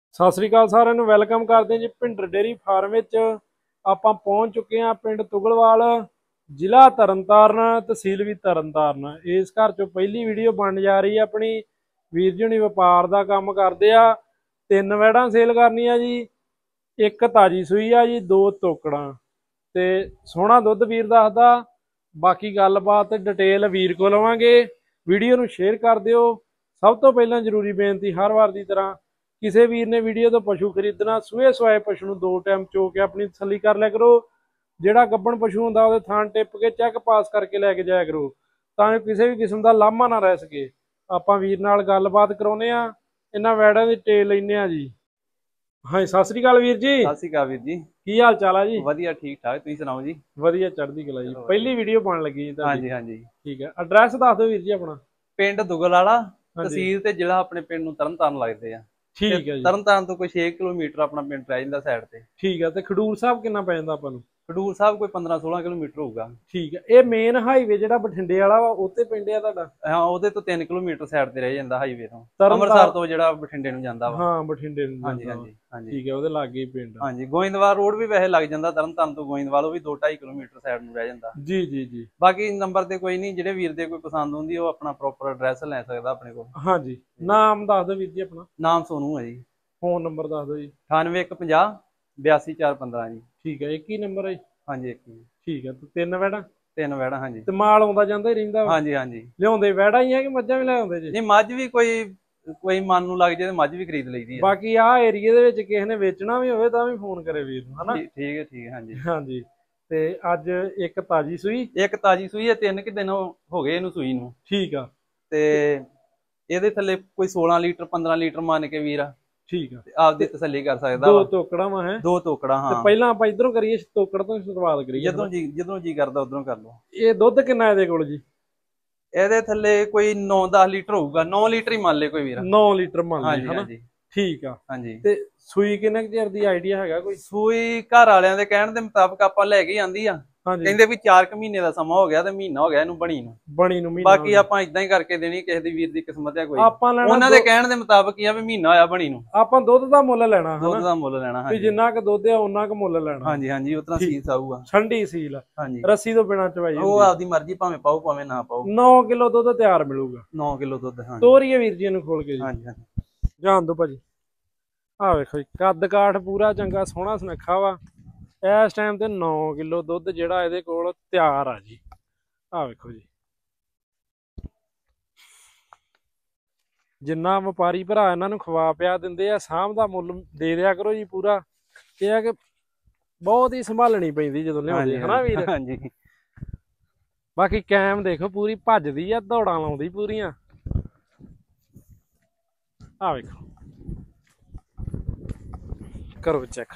ਸਤਿ ਸ੍ਰੀ ਅਕਾਲ ਸਾਰਿਆਂ ਨੂੰ ਵੈਲਕਮ ਕਰਦੇ ਹਾਂ ਜੀ ਭਿੰਡਰ ਡੇਅਰੀ ਫਾਰਮ ਵਿੱਚ। ਆਪਾਂ ਪਹੁੰਚ ਚੁੱਕੇ ਹਾਂ ਪਿੰਡ ਤੁਗਲਵਾਲ, ਜ਼ਿਲ੍ਹਾ ਤਰਨਤਾਰਨ, ਤਹਿਸੀਲ ਵੀ ਤਰਨਤਾਰਨ। ਇਸ ਘਰ ਚੋਂ ਪਹਿਲੀ ਵੀਡੀਓ ਬਣ ਜਾ ਰਹੀ ਹੈ ਆਪਣੀ। ਵੀਰ ਜੀ ਹੁਣੀ ਵਪਾਰ ਦਾ ਕੰਮ ਕਰਦੇ ਆ। 3 ਵੈੜਾਂ ਸੇਲ ਕਰਨੀਆਂ ਜੀ, 1 ਤਾਜੀ ਸੂਈ ਆ ਜੀ, 2 ਤੋਕੜਾਂ ਤੇ ਸੋਹਣਾ ਦੁੱਧ ਵੀਰ ਦੱਸਦਾ। ਬਾਕੀ ਗੱਲਬਾਤ ਡਿਟੇਲ ਵੀਰ ਕੋਲ ਲਵਾਂਗੇ। ਵੀਡੀਓ ਨੂੰ ਸ਼ੇਅਰ ਕਰ ਦਿਓ। ਸਭ ਤੋਂ ਪਹਿਲਾਂ ਜ਼ਰੂਰੀ ਬੇਨਤੀ, ਹਰ ਵਾਰ ਦੀ ਤਰ੍ਹਾਂ ਕਿਸੇ ਵੀਰ ਨੇ ਵੀਡੀਓ ਤੋਂ ਪਸ਼ੂ ਖਰੀਦਣਾ, ਸੂਏ ਸਵਾਏ ਪਸ਼ੂ ਨੂੰ 2 ਟਾਈਮ ਚੋ ਕੇ ਆਪਣੀ ਤਸੱਲੀ ਕਰ ਲਿਆ ਕਰੋ। ਜਿਹੜਾ ਗੱਭਣ ਪਸ਼ੂ ਹੁੰਦਾ ਉਹਦੇ ਥਾਂ ਟਿੱਪ ਕੇ ਚੈੱਕ ਪਾਸ ਕਰਕੇ ਲੈ ਕੇ ਜਾਇਆ ਕਰੋ, ਤਾਂ ਕਿ ਕਿਸੇ ਵੀ ਕਿਸਮ ਦਾ ਲਾਮਾ ਨਾ ਰਹਿ ਸਕੇ। ਆਪਾਂ ਵੀਰ ਨਾਲ ਗੱਲਬਾਤ ਕਰਾਉਨੇ ਆ, ਇਹਨਾਂ ਵੈੜਾਂ ਦੀ ਟੇਲ ਲੈਨੇ ਆ ਜੀ। ਹਾਂਜੀ, ਸਤਿ ਸ੍ਰੀ ਅਕਾਲ ਵੀਰ ਜੀ। ਸਤਿ ਸ਼੍ਰੀ ਅਕਾਲ ਵੀਰ ਜੀ। ਕੀ ਹਾਲ ਚਾਲ ਆ ਜੀ? ਵਧੀਆ, ਠੀਕ ਠਾਕ, ਤੁਸੀਂ ਸੁਣਾਓ ਜੀ? ਵਧੀਆ, ਚੜ੍ਹਦੀ ਕਲਾ ਜੀ। ਪਹਿਲੀ ਵੀਡੀਓ ਬਣ ਲੱਗੀ ਜੀ ਤੁਹਾਡੀ? ਹਾਂਜੀ ਹਾਂਜੀ। ਠੀਕ ਹੈ, ਐਡਰੈਸ ਦੱਸ ਦਿਓ ਵੀਰ ਜੀ ਆਪਣਾ। ਪਿੰਡ ਦੁਗਲਵਾਲਾ, ਤਹਿਸੀਲ ਤੇ ਜ਼ਿਲ੍ਹਾ ਆਪਣੇ ਪਿੰਡ ਨੂੰ ਤਰਨਤਾਰਨ ਲੱਗਦੇ ਆ। ਠੀਕ ਹੈ ਜੀ। ਤਰਨਤਾਰਨ ਤੋਂ ਕੋਈ 6 ਕਿਲੋਮੀਟਰ ਆਪਣਾ ਪਿੰਡ ਪੈ ਜਾਂਦਾ ਸਾਈਡ ਤੇ। ਠੀਕ ਹੈ, ਤੇ ਖਡੂਰ ਸਾਹਿਬ ਕਿੰਨਾ ਪੈ ਜਾਂਦਾ ਆਪਾਂ ਨੂੰ? ਖਡੂਰ ਸਾਹਿਬ ਕੋਈ 15-16 ਕਿਲੋਮੀਟਰ ਹੋਊਗਾ। ਠੀਕ ਹੈ, ਇਹ ਮੇਨ ਹਾਈਵੇ ਜਿਹੜਾ ਬਠਿੰਡੇ ਵਾਲਾ ਵਾ ਉੱਤੇ ਪਿੰਡ ਆ ਤੁਹਾਡਾ? ਹਾਂ, ਉਹਦੇ ਤੋਂ 3 ਕਿਲੋਮੀਟਰ ਸਾਈਡ ਤੇ ਰਹਿ ਜਾਂਦਾ ਹਾਈਵੇ ਤੋਂ, ਅੰਮ੍ਰਿਤਸਰ ਤੋਂ ਜਿਹੜਾ ਬਠਿੰਡੇ ਨੂੰ ਜਾਂਦਾ ਵਾ। ਹਾਂ, ਬਠਿੰਡੇ ਨੂੰ। ਹਾਂਜੀ ਹਾਂਜੀ ਹਾਂਜੀ। ਠੀਕ ਹੈ, ਉਹਦੇ ਲਾਗੇ ਹੀ ਪਿੰਡ। ਹਾਂਜੀ, ਗੋਇੰਦਵਾਲ ਰੋਡ ਵੀ ਵੈਸੇ ਲੱਗ ਜਾਂਦਾ, ਤਰਨਤਾਰਨ ਤੋਂ ਗੋਇੰਦਵਾਲ ਉਹ ਵੀ 2-2.5 ਕਿਲੋਮੀਟਰ ਸਾਈਡ ਨੂੰ ਰਹਿ ਜਾਂਦਾ। ਜੀ ਜੀ ਜੀ। ਬਾਕੀ ਨੰਬਰ ਤੇ ਕੋਈ ਨਹੀਂ, ਜਿਹੜੇ ਵੀਰ ਦੇ ਕੋਈ ਪਸੰਦ ਹੁੰਦੀ ਉਹ ਆਪਣਾ ਪ੍ਰੋਪਰ ਐਡਰੈਸ ਲੈ ਸਕਦਾ ਆਪਣੇ ਕੋਲ। ਹਾਂਜੀ, ਨਾਮ ਦੱਸ ਦਿਓ ਵੀਰ ਜੀ ਆਪਣਾ। ਨਾਮ ਸੋਨੂ ਹੈ ਜੀ। ਫੋਨ ਨੰਬਰ ਦੱਸ ਦਿਓ ਜੀ। 9850 82415 ਜੀ। ਠੀਕ ਹੈ, ਇੱਕ ਹੀ ਨੰਬਰ ਹੈ? ਹਾਂਜੀ, ਇੱਕ ਹੀ। ਠੀਕ ਹੈ, ਤੇ 3 ਵੈੜਾਂ? 3 ਵੈੜਾਂ, ਹਾਂਜੀ। ਤੇ ਮਾਲ ਆਉਂਦਾ ਜਾਂਦਾ ਹੀ ਰਹਿੰਦਾ? ਹਾਂਜੀ ਹਾਂਜੀ। ਲਿਆਉਂਦੇ ਵੈੜਾਂ ਹੀ ਆ ਕਿ ਮੱਝਾਂ ਵੀ ਲੈ ਆਉਂਦੇ ਜੀ? ਨਹੀਂ, ਮੱਝ ਵੀ ਕੋਈ ਮਨ ਨੂੰ ਲੱਗ ਜਾਏ ਤੇ ਮੱਝ ਵੀ ਖਰੀਦ ਲਈਦੀ ਹੈ। ਬਾਕੀ ਆਹ ਏਰੀਏ ਦੇ ਵਿੱਚ ਕਿਸੇ ਨੇ ਵੇਚਣਾ ਵੀ ਹੋਵੇ ਤਾਂ ਵੀ ਫੋਨ ਕਰੇ ਵੀਰ ਨੂੰ, ਹਨਾ? ਠੀਕ ਹੈ ਠੀਕ ਹੈ। ਹਾਂਜੀ ਹਾਂਜੀ। ਤੇ ਅੱਜ 1 ਤਾਜੀ ਸੂਈ? 1 ਤਾਜੀ ਸੂਈ ਹੈ, 3 ਕਿ ਦਿਨ ਹੋ ਗਏ ਇਹਨੂੰ ਸੂਈ ਨੂੰ। ਠੀਕ ਆ। ਤੇ ਇਹਦੇ ਥੱਲੇ ਕੋਈ 16 ਲੀਟਰ 15 ਲੀਟਰ ਮੰਨ ਕੇ ਵੀਰ ਆ। ਠੀਕ ਆ, ਆਪਦੀ ਤਸੱਲੀ ਕਰ ਸਕਦਾ। 2 ਤੋਕੜਾਂ ਵਾ? ਹੈ 2 ਤੋਕੜਾਂ, ਹਾਂ। ਤੇ ਪਹਿਲਾਂ ਆਪਾਂ ਇਧਰੋਂ ਕਰੀਏ, ਤੋਕੜ ਤੋਂ ਸ਼ੁਰੂਆਤ ਕਰੀਏ। ਜਦੋਂ ਜੀ ਕਰਦਾ ਉਧਰੋਂ ਕਰ ਲਓ। ਇਹ ਦੁੱਧ ਕਿੰਨਾ ਇਹਦੇ ਕੋਲ ਜੀ? ਇਹਦੇ ਥੱਲੇ ਕੋਈ 9-10 ਲੀਟਰ ਹੋਊਗਾ। 9 ਲੀਟਰ ਹੀ ਮੰਨ ਲੈ ਕੋਈ ਵੀਰ। 9 ਲੀਟਰ ਮੰਨ ਲੈ, ਹਨਾ? ਹਾਂਜੀ। ਠੀਕ ਆ। ਹਾਂਜੀ। ਤੇ ਸੂਈ ਕਿੰਨੇ ਚਿਰ ਦੀ ਆਈਡੀਆ ਹੈਗਾ ਕੋਈ? ਸੂਈ ਘਰ ਵਾਲਿਆਂ ਦੇ ਕਹਿਣ ਦੇ ਮੁਤਾਬਕ ਆਪਾਂ ਲੈ ਕੇ ਆਂਦੀ ਆ। ਕਹਿੰਦੇ ਵੀ 4 ਮਹੀਨੇ ਦਾ ਸਮਾਂ ਹੋ ਗਿਆ ਤੇ ਮਹੀਨਾ ਹੋ ਗਿਆ ਇਹਨੂੰ ਬਣੀ ਨੂੰ। ਬਾਕੀ ਆਪਾਂ ਇਦਾਂ ਹੀ ਕਰਕੇ ਦੇਣੀ, ਕਿਸੇ ਦੀ ਵੀਰ ਦੀ ਕਿਸਮਤ ਹੈ ਕੋਈ। ਉਹਨਾਂ ਦੇ ਕਹਿਣ ਦੇ ਮੁਤਾਬਕ ਹੀ ਆ ਵੀ ਮਹੀਨਾ ਹੋਇਆ ਬਣੀ ਨੂੰ। ਆਪਾਂ ਦੁੱਧ ਦਾ ਮੁੱਲ ਲੈਣਾ, ਹਨਾ? ਦੁੱਧ ਦਾ ਮੁੱਲ ਲੈਣਾ, ਹਾਂਜੀ। ਜਿੰਨਾ ਕੁ ਦੁੱਧ ਆ ਉਹਨਾਂ ਕੁ ਮੁੱਲ ਲੈਣਾ। ਹਾਂਜੀ ਹਾਂਜੀ, ਉਤਨਾ ਸੀਲ ਆਊਗਾ। ਠੰਡੀ ਸੀਲ। ਹਾਂਜੀ। ਰੱਸੀ ਤੋਂ ਬਿਨਾ ਚਵਾਈ ਉਹ ਆਪਦੀ ਮਰਜ਼ੀ, ਭਾਵੇਂ ਪਾਓ ਭਾਵੇਂ ਨਾ ਪਾਓ। 9 ਕਿਲੋ ਦੁੱਧ ਤਿਆਰ ਮਿਲੂਗਾ। 9 ਕਿਲੋ ਦੁੱਧ, ਹਾਂ। ਤੋਰੀਏ ਵੀਰ ਜੀ ਇਹਨੂੰ ਖੋਲ ਕੇ ਜੀ। ਹਾਂਜੀ ਹਾਂਜੀ। ਜਾਣ ਦੋ ਭਾਜੀ। ਆਹ ਵੇਖੋ ਜੀ, ਕੱਦ ਕਾਠ ਪੂਰਾ ਚੰਗਾ ਸੋਹਣਾ ਸੁਨੱਖਾ ਵਾ। ਇਸ ਟਾਈਮ ਤੇ 9 ਕਿਲੋ ਦੁੱਧ ਜਿਹੜਾ ਇਹਦੇ ਕੋਲ ਤਿਆਰ ਆ ਜੀ। ਆਹ ਵੇਖੋ ਜੀ। ਜਿੰਨਾ ਵਪਾਰੀ ਭਰਾ ਇਹਨਾਂ ਨੂੰ ਖਵਾ ਪਿਆ ਦਿੰਦੇ ਆ, ਸਾਂਭ ਦਾ ਮੁੱਲ ਦੇ ਦਿਆ ਕਰੋ ਜੀ ਪੂਰਾ। ਇਹ ਆ ਕਿ ਬਹੁਤ ਹੀ ਸੰਭਾਲਣੀ ਪੈਂਦੀ ਜਦੋਂ ਲਿਆਉਂਦੇ, ਹਨਾ ਵੀਰ? ਹਾਂਜੀ। ਬਾਕੀ ਕੈਮ ਦੇਖੋ, ਪੂਰੀ ਭੱਜਦੀ ਆ, ਦੌੜਾਂ ਲਾਉਂਦੀ ਪੂਰੀਆਂ। ਆਹ ਵੇਖੋ, ਕਰੋ ਚੈੱਕ।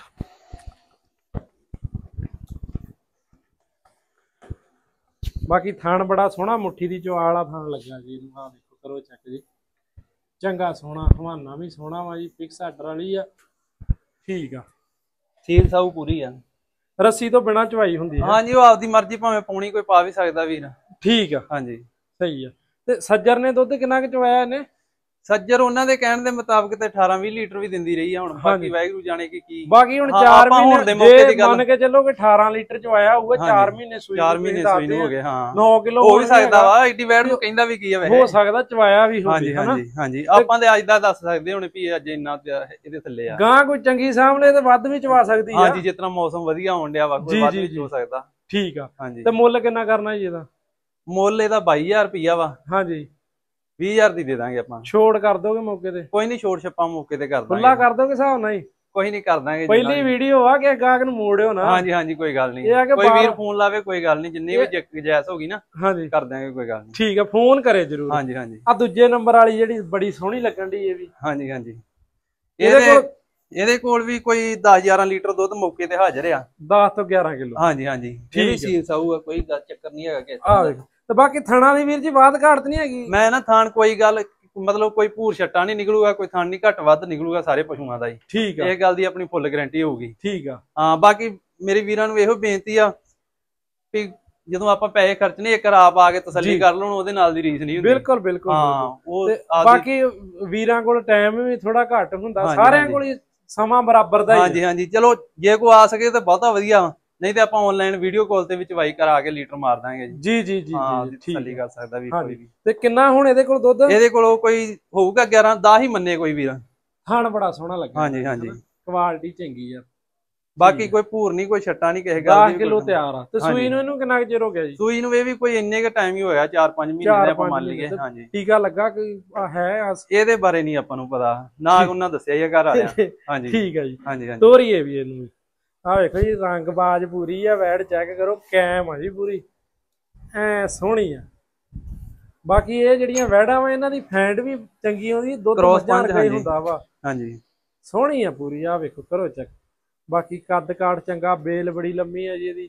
ਬਾਕੀ ਥਣ ਬੜਾ ਸੋਹਣਾ, ਮੁੱਠੀ ਦੀ ਚਵਾਲ ਵਾਲਾ ਥਣ ਲੱਗਾ ਜੀ ਇਹਨੂੰ। ਆਹ ਦੇਖੋ, ਕਰੋ ਚੈੱਕ ਜੀ। ਚੰਗਾ ਸੋਹਣਾ, ਹਵਾਨਾ ਵੀ ਸੋਹਣਾ ਵਾ ਜੀ। ਫਿਕਸ ਆਰਡਰ ਵਾਲੀ ਆ। ਠੀਕ ਆ, ਸੀਲ ਸਾਊ ਪੂਰੀ ਆ। ਰੱਸੀ ਤੋਂ ਬਿਨਾ ਚਵਾਈ ਹੁੰਦੀ ਹੈ? ਹਾਂਜੀ, ਉਹ ਆਪਦੀ ਮਰਜ਼ੀ, ਭਾਵੇਂ ਪਾਉਣੀ ਕੋਈ ਪਾ ਵੀ ਸਕਦਾ ਵੀਰ। ਠੀਕ ਆ। ਹਾਂਜੀ, ਸਹੀ ਆ। ਤੇ ਸੱਜਰ ਨੇ ਦੁੱਧ ਕਿੰਨਾ ਕੁ ਚਵਾਇਆ ਇਹਨੇ? ਸੱਜਰ ਉਹਨਾਂ ਦੇ ਕਹਿਣ ਦੇ ਮੁਤਾਬਕ ਤੇ 18-20 ਲੀਟਰ ਵੀ ਦਿੰਦੀ ਰਹੀ ਆ। ਹੁਣ ਬਾਕੀ ਵਾਹਿਗੁਰੂ ਜਾਣੇ ਕੀ। ਬਾਕੀ ਹੁਣ 4 ਮਹੀਨੇ ਦੇ ਮੌਕੇ ਦੀ ਗੱਲ ਮੰਨ ਕੇ ਚੱਲੋ ਕਿ 18 ਲੀਟਰ ਚਵਾਇਆ ਹੋਊਗਾ। 4 ਮਹੀਨੇ ਸੂਈ, 4 ਮਹੀਨੇ ਸੂਈ ਨੂੰ ਹੋ ਗਏ। ਹਾਂ, 9 ਕਿਲੋ ਹੋ ਵੀ ਸਕਦਾ ਵਾ। ਐਡੀ ਵੈੜ ਨੂੰ ਕਹਿੰਦਾ ਵੀ ਕੀ ਆ ਵੈਸੇ? ਹੋ ਸਕਦਾ ਚਵਾਇਆ ਵੀ ਹੋਵੇ। ਹਾਂਜੀ ਹਾਂਜੀ ਹਾਂਜੀ। ਆਪਾਂ ਤੇ ਅੱਜ ਦਾ ਦੱਸ ਸਕਦੇ ਹੁਣ ਵੀ ਅੱਜ ਇੰਨਾ ਇਹਦੇ ਥੱਲੇ ਆ। ਗਾਂ ਕੋਈ ਚੰਗੀ ਸਾਹਮਣੇ ਤੇ ਵੱਧ ਵੀ ਚਵਾ ਸਕਦੀ ਆ। ਹਾਂਜੀ, ਜਿਤਨਾ ਮੌਸਮ ਵਧੀਆ ਹੋਣ ਡਿਆ ਵਾ, ਕੋਈ ਵੱਧ ਵੀ ਹੋ ਸਕਦਾ। ਠੀਕ ਆ। ਹਾਂਜੀ। ਤੇ ਮੁੱਲ ਕਿੰਨਾ ਕਰਨਾ ਜੀ ਇਹਦਾ? ਮੁੱਲ ਇਹਦਾ 22,000 ਰੁਪਇਆ ਵਾ। ਹਾਂਜੀ। 20,000 ਦੀ ਦੇ ਦਾਂਗੇ ਆਪਾਂ। ਛੋੜ ਕਰ ਦੋਗੇ ਮੌਕੇ ਤੇ? ਕੋਈ ਨਹੀਂ, ਛੋੜ ਛੱਪਾ ਮੌਕੇ ਤੇ ਕਰ ਦਾਂਗੇ। ਖੁੱਲਾ ਕਰ ਦੋਗੇ ਹਿਸਾਬ ਨਾਲ ਹੀ? ਕੋਈ ਨਹੀਂ, ਕਰ ਦਾਂਗੇ। ਪਹਿਲੀ ਵੀਡੀਓ ਆ ਕਿ ਗਾਹਕ ਨੂੰ ਮੋੜਿਓ ਨਾ। ਹਾਂਜੀ ਹਾਂਜੀ, ਕੋਈ ਗੱਲ ਨਹੀਂ। ਕੋਈ ਵੀਰ ਫੋਨ ਲਾਵੇ, ਕੋਈ ਗੱਲ ਨਹੀਂ। ਜਿੰਨੀ ਵੀ ਗੁੰਜਾਇਸ਼ ਹੋਗੀ ਨਾ, ਹਾਂਜੀ, ਕਰ ਦਾਂਗੇ, ਕੋਈ ਗੱਲ ਨਹੀਂ। ਠੀਕ ਆ, ਫੋਨ ਕਰੇ ਜਰੂਰ। ਹਾਂਜੀ ਹਾਂਜੀ। ਆ ਦੂਜੇ ਨੰਬਰ ਵਾਲੀ ਜਿਹੜੀ ਬੜੀ ਸੋਹਣੀ ਲੱਗਣ ਦੀ ਇਹ ਵੀ? ਹਾਂਜੀ ਹਾਂਜੀ। ਇਹਦੇ ਕੋਲ ਵੀ ਕੋਈ 10-11 ਲੀਟਰ ਦੁੱਧ ਮੌਕੇ ਤੇ ਹਾਜ਼ਰ ਆ। 10 ਤੋਂ 11 ਕਿਲੋ? ਹਾਂਜੀ ਹਾਂਜੀ। ਇਹ ਵੀ ਸੀਲ ਸਾਊ ਆ, ਕੋਈ ਗੱਲ ਚੱਕਰ ਨਹੀਂ ਹੈਗਾ ਕਿਸੇ ਦਾ। ਤੇ ਬਾਕੀ ਥਣਾ ਦੀ ਵੀਰ ਜੀ ਬਾਤ ਘਾਟ ਨਹੀਂ ਹੈਗੀ? ਮੈਂ ਨਾ ਥਾਣ ਕੋਈ ਗੱਲ, ਮਤਲਬ ਕੋਈ ਭੂਰ ਛੱਟਾ ਨਹੀਂ ਨਿਕਲੂਗਾ, ਕੋਈ ਥਣ ਨਹੀਂ ਘੱਟ ਵੱਧ ਨਿਕਲੂਗਾ, ਸਾਰੇ ਪਸ਼ੂਆਂ ਦਾ ਹੀ। ਠੀਕ ਆ, ਇਹ ਗੱਲ ਦੀ ਆਪਣੀ ਫੁੱਲ ਗਾਰੰਟੀ ਹੋਊਗੀ। ਠੀਕ ਆ। ਹਾਂ, ਬਾਕੀ ਮੇਰੇ ਵੀਰਾਂ ਨੂੰ ਇਹੋ ਬੇਨਤੀ ਆ ਵੀ ਜਦੋਂ ਆਪਾਂ ਪੈਸੇ ਖਰਚਨੇ ਇੱਕ ਆਪ ਆ ਕੇ ਤਸੱਲੀ ਕਰ ਲਓ ਉਹਦੇ ਨਾਲ ਦੀ ਰੀਸ ਨਹੀਂ ਹੁੰਦੀ। ਬਿਲਕੁਲ ਬਿਲਕੁਲ ਹਾਂ। ਉਹ ਬਾਕੀ ਵੀਰਾਂ ਕੋਲ ਟਾਈਮ ਵੀ ਥੋੜਾ ਘੱਟ ਹੁੰਦਾ, ਸਾਰਿਆਂ ਕੋਲ ਸਮਾਂ ਬਰਾਬਰ ਦਾ ਹੀ। ਹਾਂਜੀ ਹਾਂਜੀ ਚਲੋ ਜੇ ਕੋਈ ਆ ਸਕੇ ਤਾਂ ਬਹੁਤਾ ਵਧੀਆ, ਨਹੀਂ ਤੇ ਆਪਾਂ ਆਨਲਾਈਨ ਵੀਡੀਓ ਕਾਲ ਤੇ ਵਿੱਚ ਵਾਈ ਕਰਾ ਕੇ ਲੀਟਰ ਮਾਰ ਦਾਂਗੇ ਜੀ। ਜੀ ਜੀ ਹਾਂ ਤਸੱਲੀ ਕਰ ਸਕਦਾ ਵੀ ਕੋਈ ਵੀ। ਤੇ ਕਿੰਨਾ ਹੁਣ ਇਹਦੇ ਕੋਲ ਦੁੱਧ? ਇਹਦੇ ਕੋਲ ਕੋਈ ਹੋਊਗਾ 11 10 ਹੀ ਮੰਨੇ ਕੋਈ ਵੀਰ। ਥਣ ਬੜਾ ਸੋਹਣਾ ਲੱਗਾ। ਹਾਂਜੀ ਹਾਂਜੀ ਕੁਆਲਿਟੀ ਚੰਗੀ ਆ। ਬਾਕੀ ਕੋਈ ਭੂਰ ਨਹੀਂ ਕੋਈ ਛੱਟਾ ਨਹੀਂ ਕਿਸੇ ਗੱਲ ਦੀ। 10 ਕਿਲੋ ਤਿਆਰ ਆ। ਤੇ ਸੂਈ ਨੂੰ ਇਹਨੂੰ ਕਿੰਨਾ ਚਿਰ ਹੋ ਗਿਆ ਜੀ? ਸੂਈ ਨੂੰ ਇਹ ਵੀ ਕੋਈ ਇੰਨੇ ਕ ਟਾਈਮ ਹੀ ਹੋਇਆ 4-5 ਮਹੀਨੇ ਦਾ ਆਪਾਂ ਮੰਨ ਲਈਏ। ਹਾਂਜੀ ਟੀਕਾ ਲੱਗਾ ਕੋਈ ਹੈ? ਇਹਦੇ ਬਾਰੇ ਨਹੀਂ ਆਪਾਂ ਨੂੰ ਪਤਾ, ਨਾ ਉਹਨਾਂ ਦੱਸਿਆ ਹੀ ਘਰ ਆਇਆ। ਹਾਂਜੀ ਠੀਕ ਹੈ ਜੀ। ਹਾਂਜੀ ਹਾਂਜੀ ਤੋਰੀਏ ਵੀ ਇਹਨੂੰ। ਆ ਵੇਖੋ ਜੀ ਰੰਗਬਾਜ਼ ਪੂਰੀ ਆ, ਵੈੜ ਚੈੱਕ ਕਰੋ, ਕੈਮ ਆ ਜੀ ਪੂਰੀ, ਐ ਸੋਹਣੀ ਆ। ਬਾਕੀ ਇਹ ਜਿਹੜੀਆਂ ਵੈੜਾਂ ਵਾ ਇਹਨਾਂ ਦੀ ਫੈਂਟ ਵੀ ਚੰਗੀ ਆਉਂਦੀ, ਦੁੱਧ ਮੱਝਾਂ ਵਰਗਾ ਹੀ ਹੁੰਦਾ ਵਾ। ਹਾਂਜੀ ਸੋਹਣੀ ਆ ਪੂਰੀ। ਆ ਵੇਖੋ ਕਰੋ ਚੈੱਕ। ਬਾਕੀ ਕੱਦ ਕਾਠ ਚੰਗਾ, ਬੇਲ ਬੜੀ ਲੰਮੀ ਆ ਜੀ ਇਹਦੀ।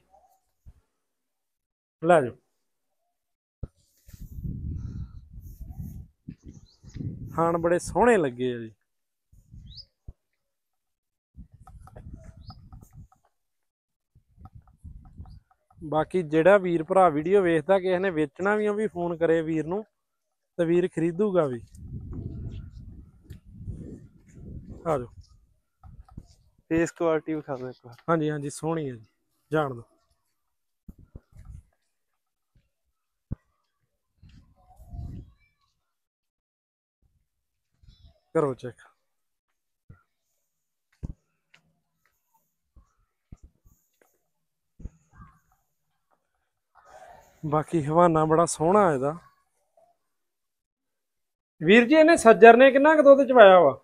ਲੈ ਜਾਓ। ਥਣ ਬੜੇ ਸੋਹਣੇ ਲੱਗੇ ਆ ਜੀ। ਬਾਕੀ ਜਿਹੜਾ ਵੀਰ ਭਰਾ ਵੀਡੀਓ ਵੇਖਦਾ ਕਿਸੇ ਨੇ ਵੇਚਣਾ ਵੀ, ਉਹ ਵੀ ਫੋਨ ਕਰੇ ਵੀਰ ਨੂੰ ਤੇ ਵੀਰ ਖਰੀਦੂਗਾ ਵੀ। ਆ ਜਾਓ। ਫੇਸ ਕੁਆਲਿਟੀ ਵਿਖਾ ਦਿਓ ਇੱਕ ਵਾਰ। ਹਾਂਜੀ ਹਾਂਜੀ ਸੋਹਣੀ ਹੈ ਜੀ, ਜਾਣ ਦੋ। ਕਰੋ ਚੈੱਕ। ਬਾਕੀ ਹਵਾਨਾ ਬੜਾ ਸੋਹਣਾ ਇਹਦਾ। ਵੀਰ ਜੀ ਇਹਨੇ ਸੱਜਰ ਨੇ ਕਿੰਨਾ ਕੁ ਦੁੱਧ ਚਵਾਇਆ ਵਾ?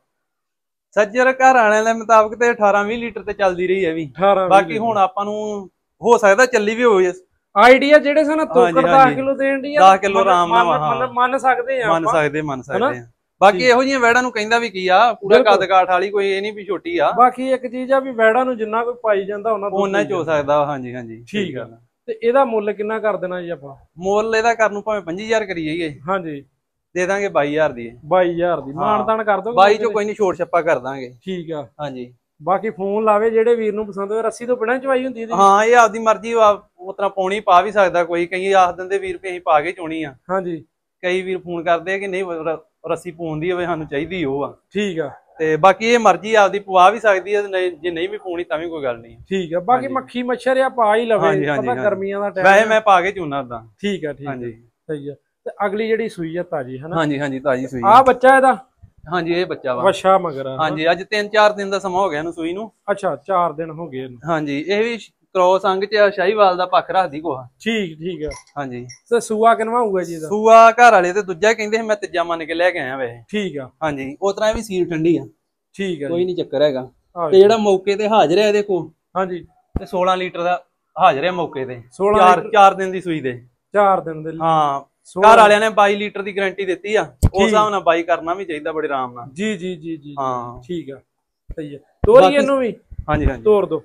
ਸੱਜਰ ਘਰ ਆਣੇ ਦੇ ਮੁਤਾਬਕ ਤੇ 18-20 ਲੀਟਰ ਤੇ ਚੱਲਦੀ ਰਹੀ ਹੈ ਵੀ। ਬਾਕੀ ਹੁਣ ਆਪਾਂ ਨੂੰ ਹੋ ਸਕਦਾ ਚੱਲੀ ਵੀ ਹੋਵੇ। ਆਈਡੀਆ ਜਿਹੜੇ ਸਨ ਤੋਕੜ 10 ਕਿਲੋ ਦੇਣ ਦੀ 10 ਕਿਲੋ ਆਰਾਮ ਨਾਲ ਮੰਨ ਸਕਦੇ ਆ। ਮੰਨ ਸਕਦੇ ਆ। ਬਾਕੀ ਇਹੋ ਜਿਹੀਆਂ ਵੈੜਾਂ ਨੂੰ ਕਹਿੰਦਾ ਵੀ ਕੀ ਆ, ਪੂਰਾ ਕੱਦ ਕਾਠ ਵਾਲੀ, ਕੋਈ ਇਹ ਨਹੀਂ ਵੀ ਛੋਟੀ ਆ। ਬਾਕੀ ਇੱਕ ਚੀਜ਼ ਆ ਵੀ ਵੈੜਾਂ ਨੂੰ ਜਿੰਨਾ ਕੋਈ ਪਾਈ ਜਾਂਦਾ ਉਹਨਾਂ ਚ ਹੋ ਸਕਦਾ। ਹਾਂਜੀ ਹਾਂਜੀ ਠੀਕ ਆ। ਤੇ ਇਹਦਾ ਮੁੱਲ ਕਿੰਨਾ ਕਰ ਦੇਣਾ ਜੀ ਆਪਾਂ? ਮੁੱਲ ਇਹਦਾ ਕਰਨ ਨੂੰ ਭਾਵੇਂ 5000 ਕਰੀ ਜਾਈਏ। ਹਾਂਜੀ ਦੇ ਦਾਂਗੇ 22000 ਦੀ। 22000 ਦੀ ਮਾਨਤਾਨ ਕਰ ਦੋਗੇ? 22 ਚੋਂ ਕੋਈ ਨਹੀਂ, ਛੋਟ ਛੱਪਾ ਕਰ ਦਾਂਗੇ। ਠੀਕ ਆ। ਹਾਂਜੀ ਬਾਕੀ ਫੋਨ ਲਾਵੇ ਜਿਹੜੇ ਵੀਰ ਨੂੰ ਪਸੰਦ ਹੋਵੇ। ਰੱਸੀ ਤੋਂ ਬਿਨਾਂ ਚਵਾਈ ਹੁੰਦੀ ਇਹਦੀ? ਹਾਂ ਇਹ ਆਪਦੀ ਮਰਜ਼ੀ ਉਸ ਤਰ੍ਹਾਂ ਪਾਉਣੀ ਪਾ ਵੀ ਸਕਦਾ ਕੋਈ। ਕਈ ਆਖ ਦਿੰਦੇ ਵੀਰ ਵੀ ਅਸੀਂ ਪਾ ਕੇ ਚੋਣੀ ਆ। ਹਾਂਜੀ ਕਈ ਵੀਰ ਫੋਨ ਕਰਦੇ ਆ ਕਿ ਨਹੀਂ ਰੱਸੀ ਪਾਉਂਦੀ ਹੋਵੇ ਸਾਨੂੰ ਚਾਹੀਦੀ ਉਹ ਆ। ਠੀਕ ਆ। ਤੇ ਬਾਕੀ ਇਹ ਮਰਜ਼ੀ ਆਪਦੀ ਪਵਾ ਵੀ ਸਕਦੀ ਹੈ, ਜੇ ਨਹੀਂ ਵੀ ਪਾਉਣੀ ਤਾਂ ਵੀ ਕੋਈ ਗੱਲ ਨਹੀਂ। ਠੀਕ ਆ। ਬਾਕੀ ਮੱਖੀ ਮੱਛਰ ਆ ਪਾ ਹੀ ਲਵੇ, ਪਤਾ ਗਰਮੀਆਂ ਦਾ ਟਾਈਮ। ਵੈਸੇ ਮੈਂ ਪਾ ਕੇ ਚੋਣਾ ਉਦਾਂ। ਠੀਕ ਆ। ਠੀਕ ਹਾਂਜੀ ਸਹੀ ਆ। ਤੇ ਅਗਲੀ ਜਿਹੜੀ ਸੂਈ ਆ ਤਾਜੀ ਹੈ ਨਾ? ਹਾਂਜੀ ਹਾਂਜੀ ਤਾਜੀ ਸੂਈ ਆ। ਬੱਚਾ ਇਹਦਾ? ਹਾਂਜੀ ਇਹ ਬੱਚਾ ਵਾ। ਵੱਛਾ ਮਗਰ? ਹਾਂਜੀ ਅੱਜ 3-4 ਦਿਨ ਦਾ ਸਮਾਂ ਹੋ ਗਿਆ ਇਹਨੂੰ ਸੂਈ ਨੂੰ। ਅੱਛਾ 4 ਦਿਨ ਹੋ ਗਏ ਇਹਨੂੰ। ਹਾਂਜੀ ਇਹ ਵੀ ਕ੍ਰੋਸ ਅੰਗ ਚ ਸ਼ਾਹੀਵਾਲ ਦਾ ਪੱਖ ਰੱਖਦੀ ਕੋਹਾ। ਠੀਕ ਆ। ਹਾਂਜੀ ਤੇ ਸੂਆ ਕਿੰਨਾ ਹੋਊਗਾ ਜੀ ਇਹਦਾ? ਸੂਆ ਘਰ ਵਾਲੇ ਤੇ ਦੂਜਾ ਕਹਿੰਦੇ ਸੀ, ਮੈਂ ਤੀਜਾ ਮੰਨ ਕੇ ਲੈ ਕੇ ਆਇਆ ਵੈਸੇ। ਠੀਕ ਆ। ਹਾਂਜੀ ਉਸ ਤਰ੍ਹਾਂ ਵੀ ਸੀਲ ਠੰਡੀ ਆ। ਠੀਕ ਆ ਕੋਈ ਨਹੀਂ ਚੱਕਰ ਹੈਗਾ। ਤੇ ਜਿਹੜਾ ਮੌਕੇ ਤੇ ਹਾਜ਼ਰ ਹੈ ਇਹਦੇ ਕੋਲ, ਹਾਂਜੀ ਤੇ 16 ਲੀਟਰ ਦਾ ਹਾਜ਼ਰ ਹੈ ਮੌਕੇ ਤੇ। 4 ਦਿਨ ਦੀ ਸੂਈ ਦੇ। 4 ਦਿਨ ਦੇ। ਹਾਂ ਘਰ ਵਾਲਿਆਂ ਨੇ 22 ਲੀਟਰ ਦੀ ਗਾਰੰਟੀ ਦਿੱਤੀ ਆ। ਉਸ ਹਿਸਾਬ ਨਾਲ ਬਾਈ ਕਰਨਾ ਵੀ ਚਾਹੀਦਾ ਬੜੇ ਆਰਾਮ ਨਾਲ। ਜੀ ਹਾਂ ਠੀਕ ਆ। ਸਹੀ ਆ। ਤੋਰੀ ਇਹਨੂੰ ਵੀ? ਹਾਂਜੀ ਹਾਂਜੀ ਤੋਰ ਦੋ।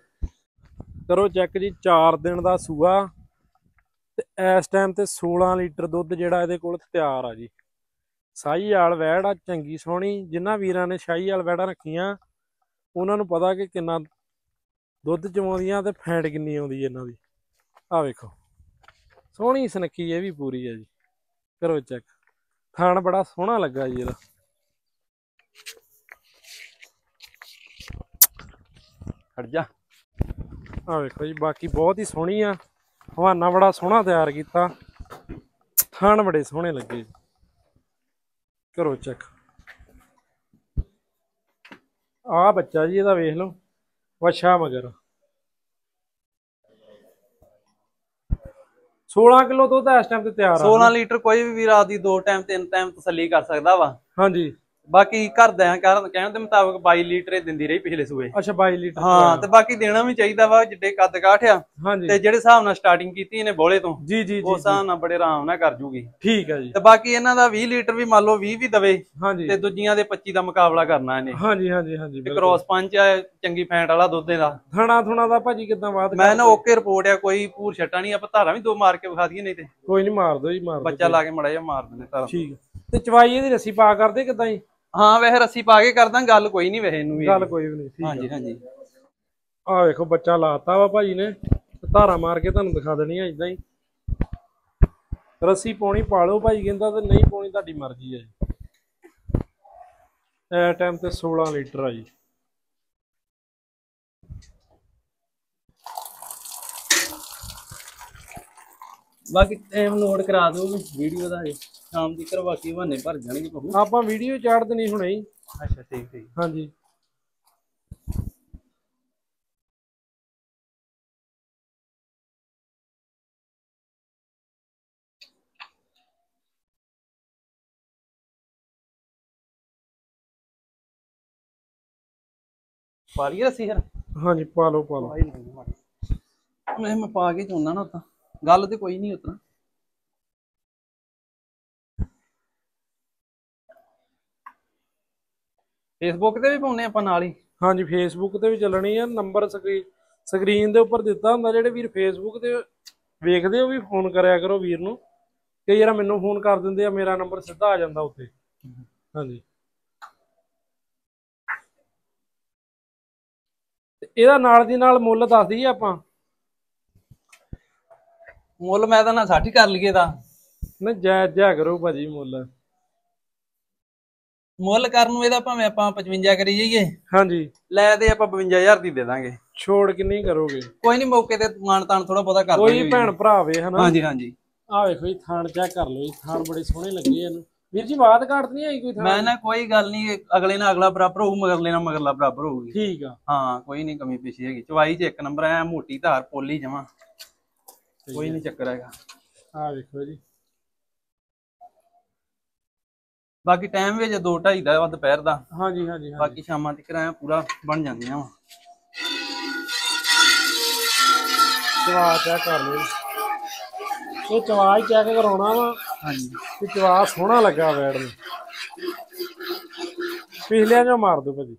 ਕਰੋ ਚੈੱਕ ਜੀ। 4 ਦਿਨ ਦਾ ਸੂਆ ਤੇ ਇਸ ਟਾਈਮ ਤੇ 16 ਲੀਟਰ ਦੁੱਧ ਜਿਹੜਾ ਇਹਦੇ ਕੋਲ ਤਿਆਰ ਆ ਜੀ। ਸ਼ਾਹੀਵਾਲ ਵੈੜ ਆ ਚੰਗੀ ਸੋਹਣੀ। ਜਿਨ੍ਹਾਂ ਵੀਰਾਂ ਨੇ ਸ਼ਾਹੀਵਾਲ ਵੈੜਾਂ ਰੱਖੀਆਂ ਉਹਨਾਂ ਨੂੰ ਪਤਾ ਕਿ ਕਿੰਨਾ ਦੁੱਧ ਚਵਾਉਂਦੀਆਂ ਤੇ ਫੈਂਟ ਕਿੰਨੀ ਆਉਂਦੀ ਇਹਨਾਂ ਦੀ। ਆ ਵੇਖੋ ਸੋਹਣੀ ਸੁਨੱਖੀ ਇਹ ਵੀ ਪੂਰੀ ਹੈ ਜੀ। ਕਰੋ ਚੈੱਕ। ਥਣ ਬੜਾ ਸੋਹਣਾ ਲੱਗਾ ਜੀ ਇਹਦਾ। ਖੜ ਜਾ। ਆ ਵੇਖੋ ਜੀ। ਬਾਕੀ ਬਹੁਤ ਹੀ ਸੋਹਣੀ ਆ। ਹਵਾਨਾ ਬੜਾ ਸੋਹਣਾ ਤਿਆਰ ਕੀਤਾ। ਥਣ ਬੜੇ ਸੋਹਣੇ ਲੱਗੇ ਜੀ। ਕਰੋ ਚੈੱਕ। ਆ ਬੱਚਾ ਜੀ ਇਹਦਾ ਵੇਖ ਲਓ। ਵੱਛਾ ਮਗਰ 16 ਕਿਲੋ ਦੁੱਧ ਇਸ ਟਾਈਮ ਤੇ ਤਿਆਰ ਆ। 16 ਲੀਟਰ ਕੋਈ ਵੀ ਵੀਰ ਆਪਦੀ 2 ਟਾਈਮ 3 ਟਾਈਮ ਤਸੱਲੀ ਕਰ ਸਕਦਾ ਵਾ। ਹਾਂਜੀ ਬਾਕੀ ਘਰ ਦੇ ਕਹਿਣ ਦੇ ਮੁਤਾਬਕ 22 ਲੀਟਰ ਦਿੰਦੀ ਰਹੀ ਪਿਛਲੇ ਸੂਏ। ਅੱਛਾ 22 ਲੀਟਰ। ਹਾਂ ਤੇ ਬਾਕੀ ਦੇਣਾ ਵੀ ਚਾਹੀਦਾ ਵਾ ਜਿੱਡੇ ਕੱਦ ਕਾਠ ਆ। ਹਾਂਜੀ ਤੇ ਜਿਹੜੇ ਹਿਸਾਬ ਨਾਲ ਸਟਾਰਟਿੰਗ ਕੀਤੀ ਇਹਨੇ ਬੋਲੇ ਤੋਂ ਜੀ ਉਸ ਹਿਸਾਬ ਨਾਲ ਬੜੇ ਆਰਾਮ ਨਾਲ ਕਰ ਜੂਗੀ। ਠੀਕ ਹੈ ਜੀ। ਤੇ ਬਾਕੀ ਇਹਨਾਂ ਦਾ 20 ਲੀਟਰ ਵੀ ਮੰਨ ਲਓ 20 ਵੀ ਦਵੇ ਤੇ ਦੂਜੀਆਂ ਦੇ 25 ਦਾ ਮੁਕਾਬਲਾ ਕਰਨਾ ਇਹਨੇ। ਹਾਂਜੀ ਤੇ ਕ੍ਰੋਸ ਪੰਚ ਆ ਚੰਗੀ ਫੈਂਟ ਵਾਲਾ ਦੁੱਧ ਦਾ। ਥਣਾ ਦਾ ਭਾਜੀ ਕਿਦਾਂ ਬਾਤ? ਮੈਂ ਨਾ ਓਕੇ ਰਿਪੋਰਟ ਆ। ਕੋਈ ਭੂਰ ਛੱਟਾ ਨਹੀਂ। ਆਪਾਂ ਧਾਰਾਂ ਵੀ 2 ਮਾਰ ਕੇ ਵਿਖਾ ਦਈਏ ਨਹੀਂ ਤੇ ਕੋਈ ਨਹੀਂ। ਮਾਰ ਦੋ ਜੀ ਮਾਰ ਦੋ। ਬੱਚਾ ਲਾ ਕੇ ਮੜਾ ਜਾ ਮਾਰ ਦਿੰਦੇ ਧਾਰਾਂ। ਠੀਕ। ਤੇ ਚਵਾਈ ਇਹਦੀ ਰੱਸੀ ਪਾ ਕਰਦੇ ਕਿਦਾਂ ਜੀ? ਹਾਂ ਵੈਸੇ ਰੱਸੀ ਪਾ ਕੇ ਕਰਦਾ ਗੱਲ ਕੋਈ ਨਹੀਂ ਵੈਸੇ ਇਹਨੂੰ ਵੀ ਗੱਲ ਕੋਈ ਵੀ ਨਹੀਂ। ਹਾਂਜੀ ਹਾਂਜੀ ਆ ਵੇਖੋ ਬੱਚਾ ਲਾਤਾ ਵਾ ਭਾਜੀ ਨੇ। ਧਾਰਾ ਮਾਰ ਕੇ ਤੁਹਾਨੂੰ ਦਿਖਾ ਦੇਣੀ ਆ ਇਦਾਂ ਹੀ। ਰੱਸੀ ਪਾਉਣੀ ਪਾ ਲਓ ਭਾਈ ਕਹਿੰਦਾ, ਤੇ ਨਹੀਂ ਪਾਉਣੀ ਤੁਹਾਡੀ ਮਰਜ਼ੀ ਹੈ ਜੀ। ਇਸ ਟਾਈਮ ਤੇ 16 ਲੀਟਰ ਆ ਜੀ। ਬਾਕੀ ਟਾਈਮ ਨੋਟ ਕਰਾ ਦਿਓ ਵੀਡੀਓ ਦਾ, ਸ਼ਾਮ ਦੀ ਬਾਕੀ ਬਹਾਨੇ ਭਰ ਜਾਣਗੇ ਪਹੂ। ਆਪਾਂ ਵੀਡੀਓ ਚਾੜ ਦੇਣੀ ਹੁਣੇ ਹੀ। ਅੱਛਾ ਠੀਕ ਠੀਕ। ਹਾਂਜੀ ਪਾ ਲਈ ਰੱਸੀ ਫਿਰ? ਹਾਂਜੀ ਪਾ ਲਓ ਪਾ ਲਓ। ਮੈਂ ਪਾ ਕੇ ਚਾਹੁੰਦਾ ਨਾ, ਉਤਾਂ ਗੱਲ ਤੇ ਕੋਈ ਨਹੀਂ ਉਤਨਾ। ਫੇਸਬੁੱਕ ਤੇ ਵੀ ਪਾਉਣੇ ਆਪਾਂ ਨਾਲ ਹੀ? ਹਾਂਜੀ ਫੇਸਬੁੱਕ ਤੇ ਵੀ ਚੱਲਣੀ ਆ। ਨੰਬਰ ਸਕਰੀਨ ਦੇ ਉੱਪਰ ਦਿੱਤਾ ਹੁੰਦਾ। ਜਿਹੜੇ ਵੀਰ ਫੇਸਬੁੱਕ ਤੇ ਵੇਖਦੇ ਹੋ ਵੀ ਫੋਨ ਕਰਿਆ ਕਰੋ ਵੀਰ ਨੂੰ। ਕਈ ਵਾਰ ਮੈਨੂੰ ਫੋਨ ਕਰ ਦਿੰਦੇ ਆ, ਮੇਰਾ ਨੰਬਰ ਸਿੱਧਾ ਆ ਜਾਂਦਾ ਉੱਤੇ। ਹਾਂਜੀ ਇਹਦਾ ਨਾਲ ਦੀ ਨਾਲ ਮੁੱਲ ਦੱਸ ਦਈਏ ਆਪਾਂ। ਮੁੱਲ ਮੈਂ ਤਾਂ ਨਾ 60 ਕਰ ਲਈਏ ਦਾ। ਨਹੀਂ ਜਾਇਜ਼ ਜਿਹਾ ਕਰੋ ਭਾਜੀ ਮੁੱਲ ਕਰਨ ਨੂੰ ਇਹਦਾ ਭਾਵੇਂ ਆਪਾਂ 55 ਕਰੀ ਜਾਈਏ। ਹਾਂਜੀ ਲੈ ਤੇ ਆਪਾਂ 52000 ਦੀ ਦੇ ਦਾਂਗੇ। ਛੋੜ ਕਿੰਨੀ ਕਰੋਗੇ? ਕੋਈ ਨਹੀਂ, ਮੌਕੇ ਤੇ ਮਾਨ ਤਾਨ ਥੋੜਾ ਬਹੁਤਾ ਕਰ ਦਾਂਗੇ। ਕੋਈ ਭੈਣ ਭਰਾ ਵੇ ਹਨਾ। ਹਾਂਜੀ ਹਾਂਜੀ ਆ ਵੇਖੋ ਜੀ ਥਾਣ ਚੈੱਕ ਕਰ ਲਓ ਜੀ। ਥਾਣ ਬੜੇ ਸੋਹਣੇ ਲੱਗੇ ਇਹਨੂੰ ਵੀਰ ਜੀ। ਬਾਤ ਘਾਟ ਨਹੀਂ ਆਈ ਕੋਈ ਥਾਣ? ਮੈਂ ਨਾ ਕੋਈ ਗੱਲ ਨਹੀਂ, ਅਗਲੇ ਨਾਲ ਅਗਲਾ ਬਰਾਬਰ ਹੋਊ, ਮਗਰਲੇ ਨਾਲ ਮਗਰਲਾ ਬਰਾਬਰ ਹੋਊਗੀ। ਠੀਕ ਆ। ਹਾਂ ਕੋਈ ਨਹੀਂ ਕਮੀ ਪੇਸ਼ੀ ਹੈਗੀ। ਚਵਾਈ 'ਚ ਇੱਕ ਨੰਬਰ ਐ, ਮੋਟੀ ਧਾਰ ਪੋਲੀ ਜਮਾ, ਕੋਈ ਨਹੀਂ ਚੱਕਰ ਹੈਗਾ। ਆ ਵੇਖੋ ਜੀ। ਬਾਕੀ ਟਾਈਮ ਵਿੱਚ 2:30 ਦਾ ਵਾ ਦੁਪਹਿਰ ਦਾ। ਹਾਂਜੀ ਹਾਂਜੀ ਬਾਕੀ ਸ਼ਾਮਾਂ ਤੱਕ ਆਇਆ ਪੂਰਾ ਬਣ ਜਾਂਦੀਆਂ ਵਾ। ਚਵਾ ਚੈੱਕ ਕਰ ਲਓ। ਇਹ ਚਵਾ ਹੀ ਚੈੱਕ ਕਰਾਉਣਾ ਵਾ। ਹਾਂਜੀ ਤੇ ਚਵਾ ਸੋਹਣਾ ਲੱਗਾ ਵੈੜ ਨੂੰ। ਪਿਛਲਿਆਂ ਚੋਂ ਮਾਰ ਦਿਓ ਭਾਜੀ।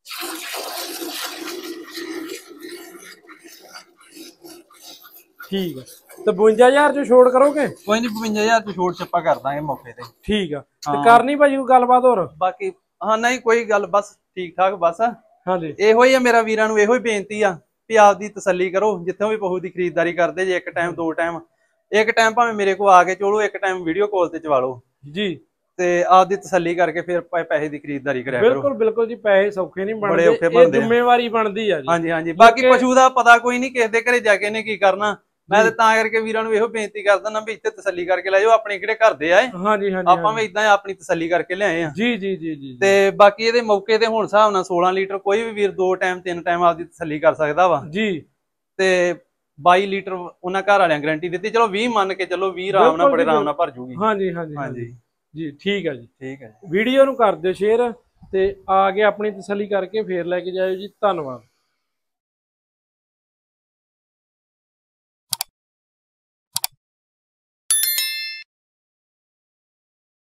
ਠੀਕ ਆ। ਤੇ 52000 ਚ ਛੋੜ ਕਰੋਗੇ? ਕੋਈ ਨਹੀਂ, 55000 ਚ ਛੋੜ ਛੱਪਾ ਕਰ ਦਾਂਗੇ ਮੌਕੇ ਤੇ। ਠੀਕ ਆ। ਤੇ ਕਰਨੀ ਭਾਜੀ ਕੋਈ ਗੱਲਬਾਤ ਹੋਰ? ਬਾਕੀ ਹਾਂ ਨਹੀਂ ਕੋਈ ਗੱਲ, ਬਸ ਠੀਕ ਠਾਕ ਬਸ। ਹਾਂਜੀ ਇਹੋ ਹੀ ਆ ਮੇਰਾ ਵੀਰਾਂ ਨੂੰ, ਇਹੋ ਹੀ ਬੇਨਤੀ ਆ ਵੀ ਆਪਦੀ ਤਸੱਲੀ ਕਰੋ। ਜਿੱਥੋਂ ਵੀ ਪਹੂ ਦੀ ਖਰੀਦਦਾਰੀ ਕਰਦੇ ਜੇ, ਇੱਕ ਟਾਈਮ ਦੋ ਟਾਈਮ, ਇੱਕ ਟਾਈਮ ਭਾਵੇਂ ਮੇਰੇ ਕੋਲ ਆ ਕੇ ਚੋਲੋ, ਇੱਕ ਟਾਈਮ ਵੀਡੀਓ ਕਾਲ ਤੇ ਚਵਾ ਲਓ ਜੀ। ਤੇ ਆਪਦੀ ਤਸੱਲੀ ਕਰਕੇ ਫਿਰ ਪੈਸੇ ਦੀ ਖਰੀਦਦਾਰੀ ਕਰਿਆ ਕਰੋ। ਬਿਲਕੁਲ ਬਿਲਕੁਲ ਜੀ। ਪੈਸੇ ਸੌਖੇ ਨਹੀਂ ਬਣਦੇ, ਇਹ ਜ਼ਿੰਮੇਵਾਰੀ ਬਣਦੀ ਆ ਜੀ। ਹਾਂਜੀ ਹਾਂਜੀ। ਬਾਕੀ ਪਸ਼ੂ ਦਾ ਪਤਾ ਕੋਈ ਨਹੀਂ, ਕਿਸੇ ਦੇ ਘਰੇ ਜਾ ਕੇ ਇਹਨੇ ਕੀ ਕਰਨਾ। ਮੈਂ ਤਾਂ ਕਰਕੇ ਵੀਰਾਂ ਨੂੰ ਇਹੋ ਬੇਨਤੀ ਕਰਦਾ ਨਾ ਵੀ ਇੱਥੇ ਤਸੱਲੀ ਕਰਕੇ ਲੈ ਜਾਓ। ਆਪਣੇ ਕਿਹੜੇ ਘਰ ਦੇ ਆਏ। ਹਾਂਜੀ ਹਾਂਜੀ। ਆਪਾਂ ਵੀ ਇਦਾਂ ਆਪਣੀ ਤਸੱਲੀ ਕਰਕੇ ਲਿਆਏ ਆ। ਜੀ ਜੀ ਜੀ ਜੀ। ਤੇ ਬਾਕੀ ਇਹਦੇ ਮੌਕੇ ਤੇ ਹੁਣ ਹਿਸਾਬ ਨਾਲ 16 ਲੀਟਰ ਕੋਈ ਵੀ ਵੀਰ 2 ਟਾਈਮ 3 ਟਾਈਮ ਆਪਦੀ ਤਸੱਲੀ ਕਰ ਸਕਦਾ ਵਾ ਜੀ। ਤੇ 22 ਲੀਟਰ ਉਹਨਾਂ ਘਰ ਵਾਲਿਆਂ ਗਾਰੰਟੀ ਦਿੱਤੀ। ਚਲੋ 20 ਮੰਨ ਕੇ ਚਲੋ, 20 ਆਰਾਮ ਨਾਲ ਬੜੇ ਆਰਾਮ ਨਾਲ ਭਰ ਜੂਗੀ। ਹਾਂਜੀ ਹਾਂਜੀ ਹਾਂਜੀ ਜੀ। ਠੀਕ ਹੈ ਜੀ। ਠੀਕ ਹੈ। ਵੀਡੀਓ ਨੂੰ ਕਰ ਦਿਓ ਸ਼ੇਅਰ ਤੇ ਆ ਕੇ ਆਪਣੀ ਤਸੱਲੀ ਕਰਕੇ ਫੇਰ ਲੈ ਕੇ ਜਾਇਓ ਜੀ। ਧੰਨਵਾਦ।